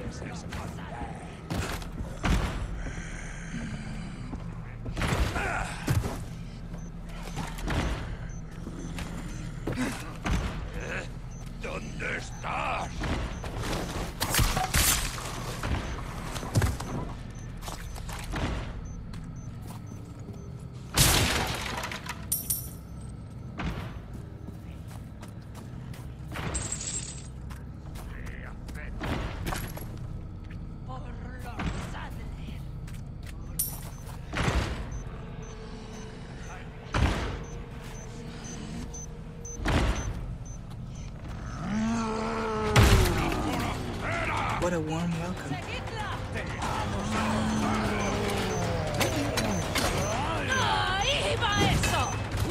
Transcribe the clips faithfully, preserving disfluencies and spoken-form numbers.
¿Dónde estás? What a warm welcome. ¡Ahí va eso!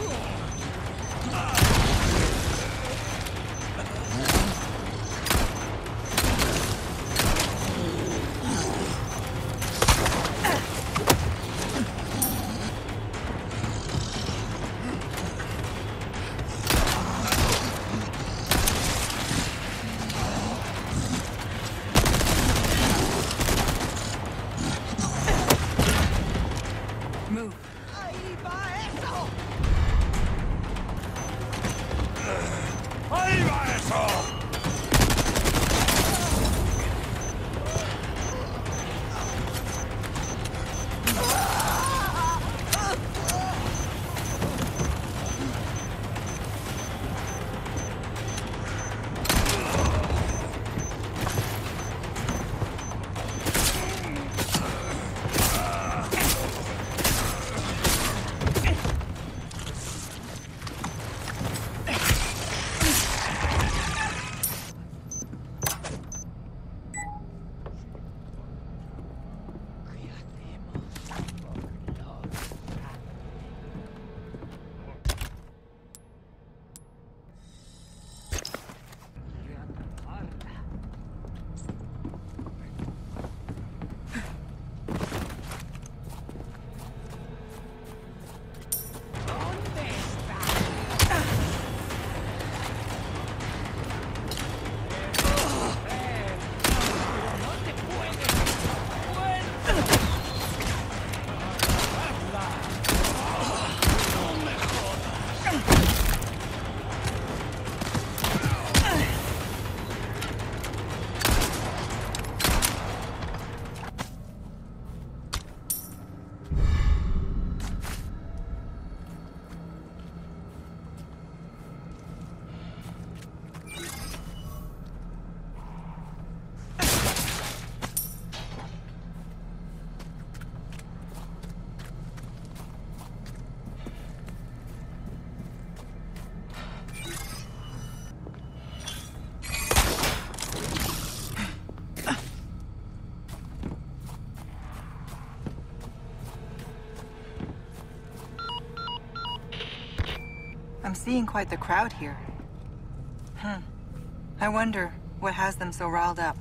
Move. ¡Ahí va eso! ¡Ahí va eso! I'm seeing quite the crowd here. Hmm. I wonder what has them so riled up.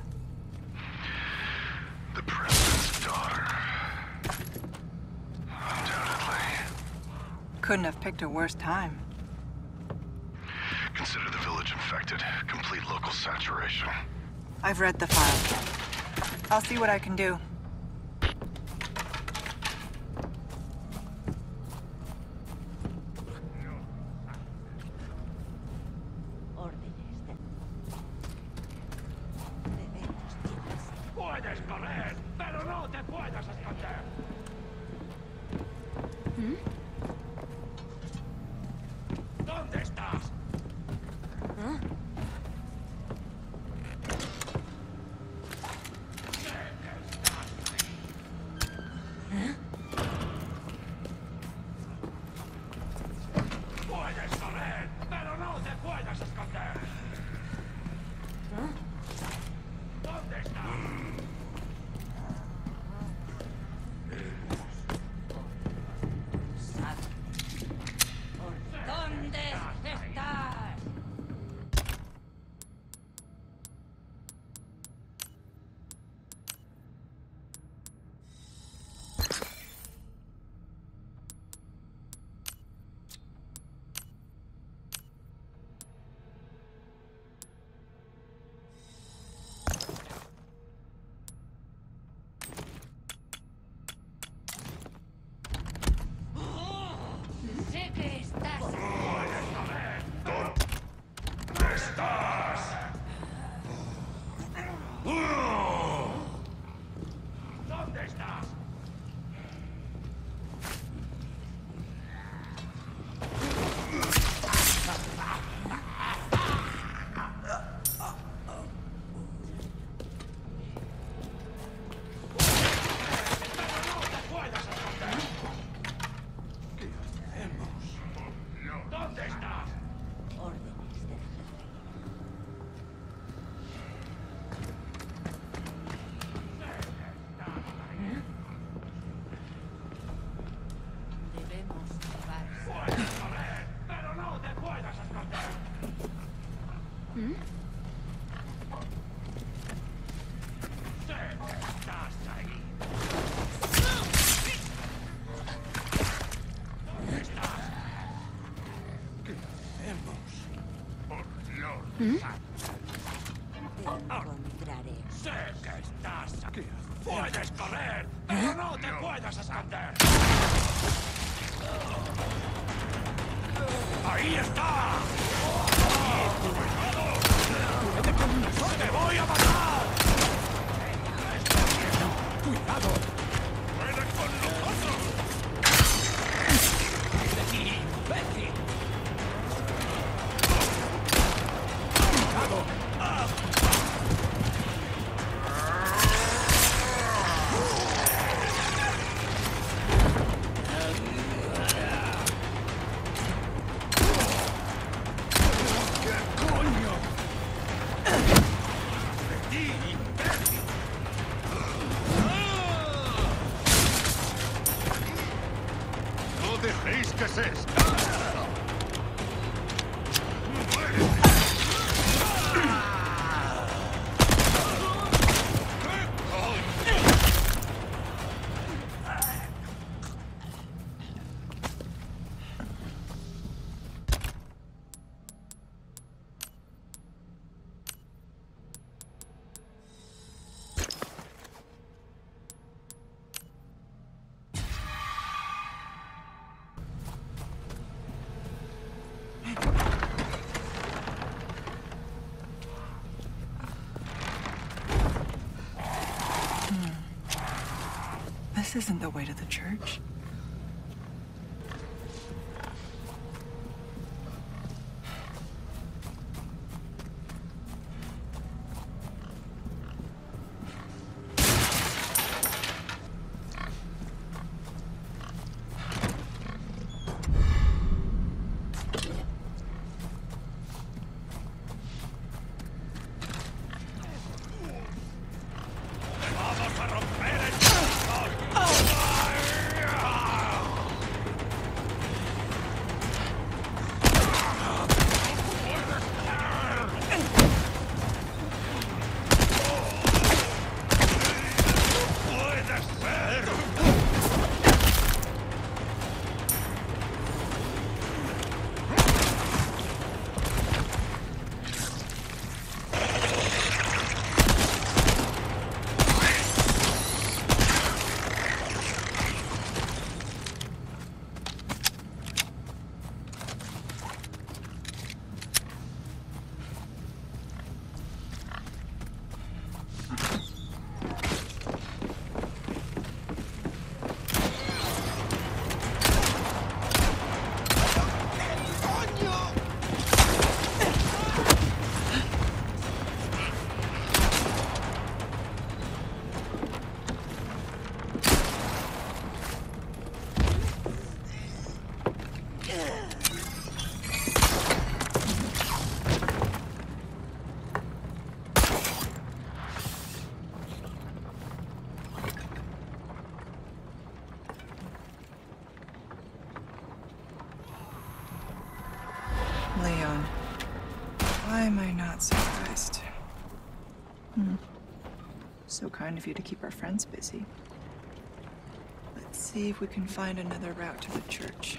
The president's daughter. Undoubtedly. Couldn't have picked a worse time. Consider the village infected. Complete local saturation. I've read the file. I'll see what I can do. ¡Puedes correr! ¡Pero no te puedes esconder! ¿Mm? ¿Dónde estás? ¿Ah? ¿Eh? ¡Puedes correr! ¡Pero no te puedes esconder! ¿Ah? ¿Dónde estás? ¿Dónde estás? Sé que estás ahí. ¿Dónde estás? ¿Qué hacemos? Por Dios santo. Te encontraré. Sé que estás aquí. Puedes correr, pero no te puedes esconder. ¡Ahí está! ¡Cuidado! ¡Te voy a matar! ¡Cuidado! ¡Puedes con nosotros! ¡Betty! ¡Betty! ¡Cuidado! ¡Ah! ¡No dejéis que se escape! This isn't the way to the church. ¡Vamos a romper el corazón! Leon, why am I not surprised? Hmm. So kind of you to keep our friends busy. Let's see if we can find another route to the church.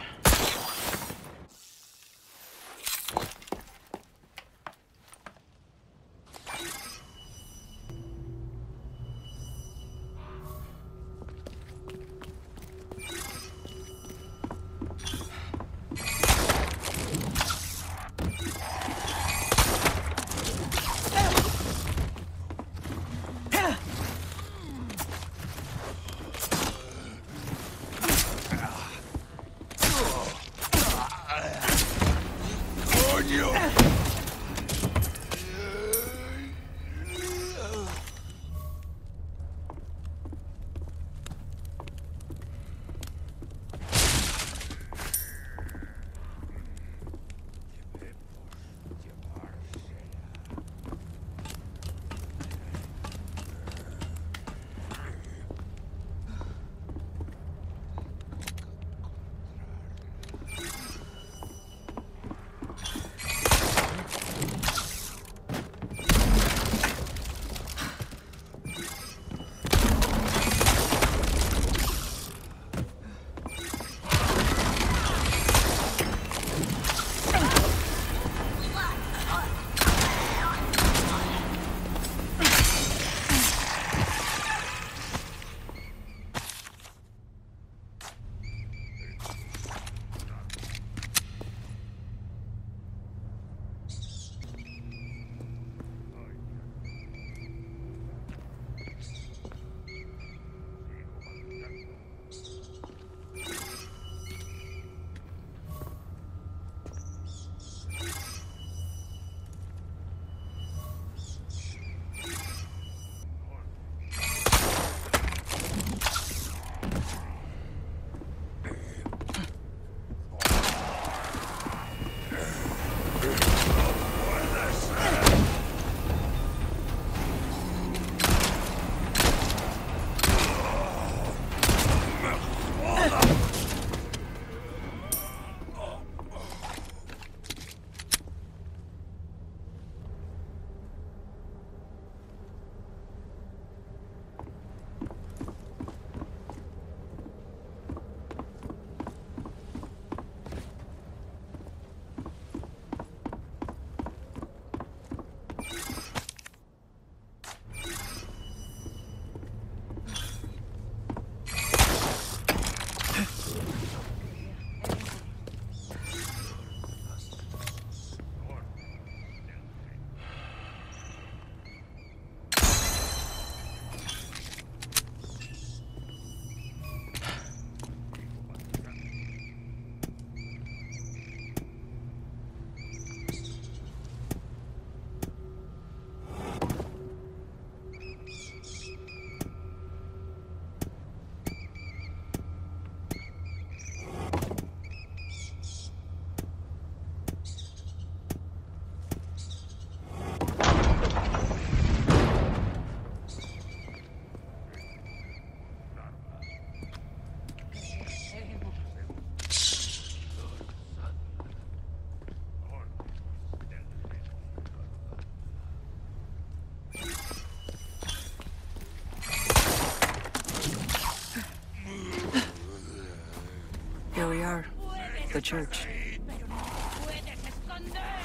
the church. ¡Puedes esconder!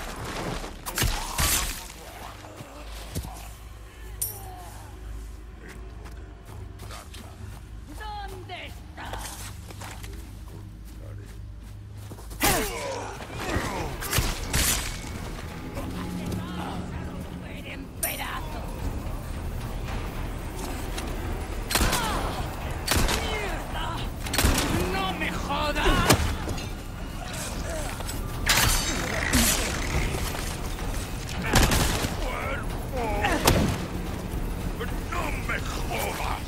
¿Dónde está? ¡Romper en pedazos! ¡Mierda! ¡No me jodas! ¡No me jodas!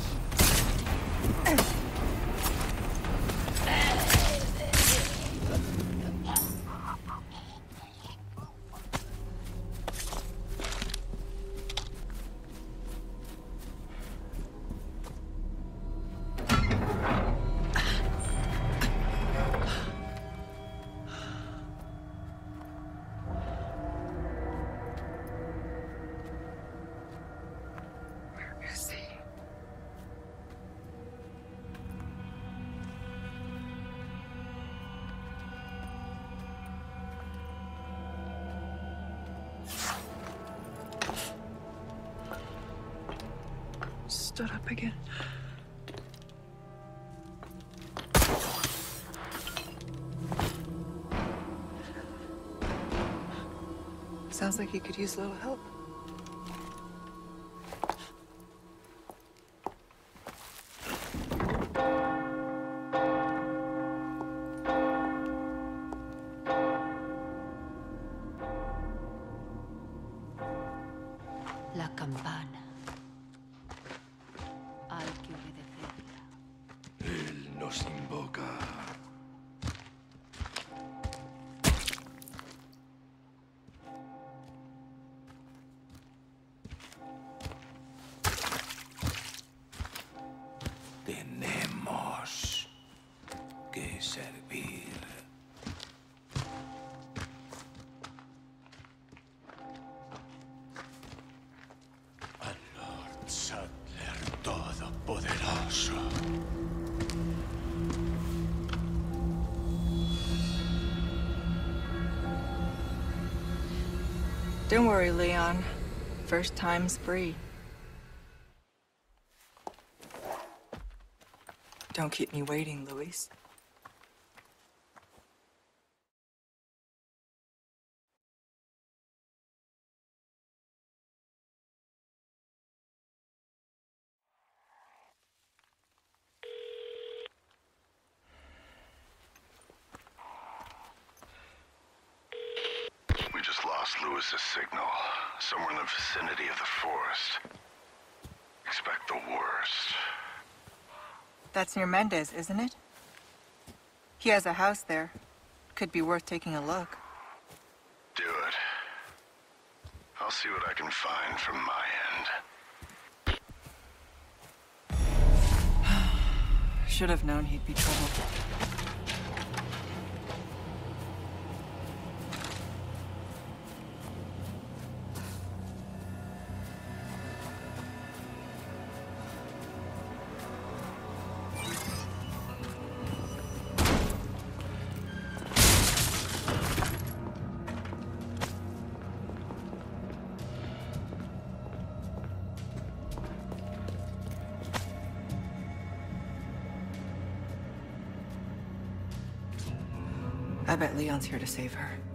Where is he? Stood up again. Sounds like he could use a little help. La campana. Hay que obedecerla. Él nos invoca. Tenemos que servir. Al Lord Saddler Todopoderoso. Don't worry, Leon. First time's free. Don't keep me waiting, Luis. We just lost Lewis's signal. Somewhere in the vicinity of the forest. Expect the worst. That's near Mendez, isn't it? He has a house there. Could be worth taking a look. Do it. I'll see what I can find from my end. Should have known he'd be trouble. I bet Leon's here to save her.